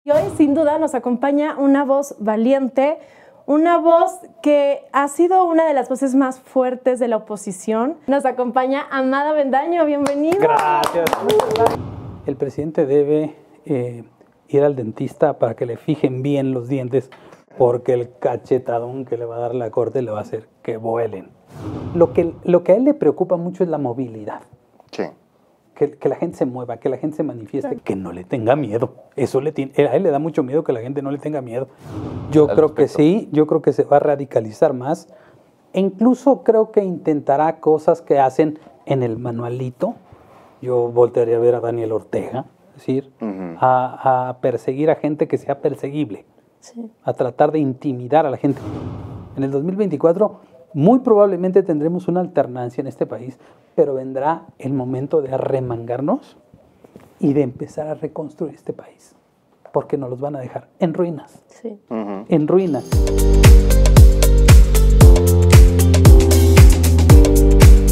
Y hoy, sin duda, nos acompaña una voz valiente, una voz que ha sido una de las voces más fuertes de la oposición. Nos acompaña Amado Avendaño, bienvenido. Gracias. El presidente debe ir al dentista para que le fijen bien los dientes, porque el cachetadón que le va a dar la corte le va a hacer que vuelen. Lo que a él le preocupa mucho es la movilidad. Sí. Que la gente se mueva, que la gente se manifieste, que no le tenga miedo. Eso a él le da mucho miedo que la gente no le tenga miedo. Yo creo que sí, yo creo que se va a radicalizar más. E incluso creo que intentará cosas que hacen en el manualito. Yo voltearía a ver a Daniel Ortega, es decir, a perseguir a gente que sea perseguible, a tratar de intimidar a la gente. En el 2024 muy probablemente tendremos una alternancia en este país, pero vendrá el momento de arremangarnos y de empezar a reconstruir este país, porque nos los van a dejar en ruinas, en ruinas.